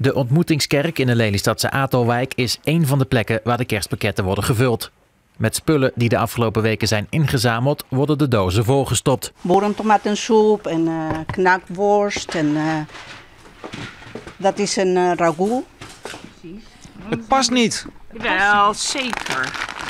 De ontmoetingskerk in de Lelystadse Atelwijk is één van de plekken waar de kerstpakketten worden gevuld. Met spullen die de afgelopen weken zijn ingezameld, worden de dozen volgestopt. Boerentomatensoep en knakworst en dat is een ragout. Het past niet. Wel, zeker.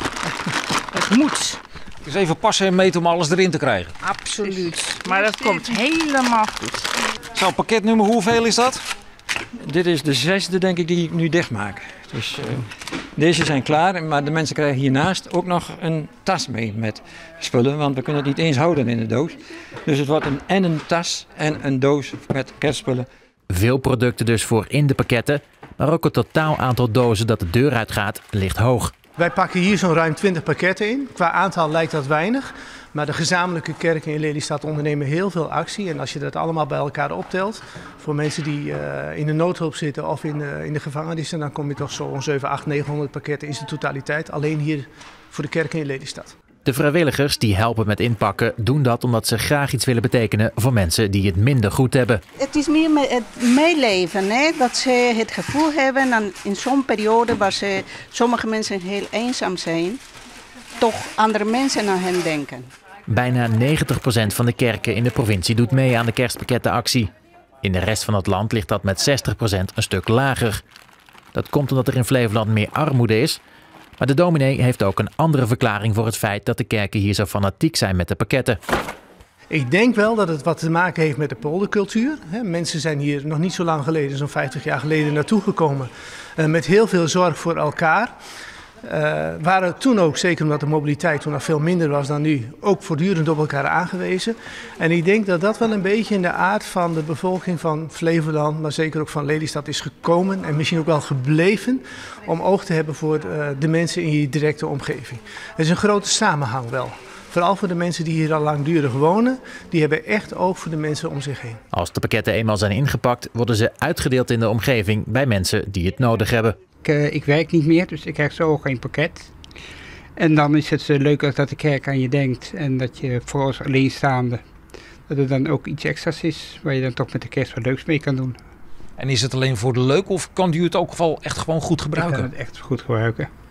Het moet. Het is even passen en meten om alles erin te krijgen. Absoluut. Maar dat komt helemaal goed. Zo, pakketnummer, hoeveel is dat? Dit is de 6e, denk ik, die ik nu dicht maak. Dus deze zijn klaar, maar de mensen krijgen hiernaast ook nog een tas mee met spullen. Want we kunnen het niet eens houden in de doos. Dus het wordt een tas en een doos met kerstspullen. Veel producten dus voor in de pakketten, maar ook het totaal aantal dozen dat de deur uitgaat ligt hoog. Wij pakken hier zo'n ruim 20 pakketten in. Qua aantal lijkt dat weinig, maar de gezamenlijke kerken in Lelystad ondernemen heel veel actie. En als je dat allemaal bij elkaar optelt, voor mensen die in de noodhulp zitten of in de gevangenissen, dan kom je toch zo'n 700, 800, 900 pakketten in zijn totaliteit. Alleen hier voor de kerken in Lelystad. De vrijwilligers die helpen met inpakken doen dat omdat ze graag iets willen betekenen voor mensen die het minder goed hebben. Het is meer met het meeleven, hè? Dat ze het gevoel hebben dan in zo'n periode waar sommige mensen heel eenzaam zijn, toch andere mensen aan hen denken. Bijna 90% van de kerken in de provincie doet mee aan de kerstpakkettenactie. In de rest van het land ligt dat met 60% een stuk lager. Dat komt omdat er in Flevoland meer armoede is. Maar de dominee heeft ook een andere verklaring voor het feit dat de kerken hier zo fanatiek zijn met de pakketten. Ik denk wel dat het wat te maken heeft met de poldercultuur. Mensen zijn hier nog niet zo lang geleden, zo'n 50 jaar geleden, naartoe gekomen met heel veel zorg voor elkaar. Waren toen ook, zeker omdat de mobiliteit toen nog veel minder was dan nu, ook voortdurend op elkaar aangewezen. En ik denk dat dat wel een beetje in de aard van de bevolking van Flevoland, maar zeker ook van Lelystad is gekomen en misschien ook wel gebleven om oog te hebben voor de mensen in je directe omgeving. Er is een grote samenhang wel. Vooral voor de mensen die hier al langdurig wonen, die hebben echt oog voor de mensen om zich heen. Als de pakketten eenmaal zijn ingepakt, worden ze uitgedeeld in de omgeving bij mensen die het nodig hebben. Ik werk niet meer, dus ik krijg zo geen pakket. En dan is het leuk als dat de kerk aan je denkt en dat je voor ons alleenstaande, dat er dan ook iets extra's is waar je dan toch met de kerst wat leuks mee kan doen. En is het alleen voor de leuk of kan u het ook wel echt gewoon goed gebruiken? Ik kan het echt goed gebruiken.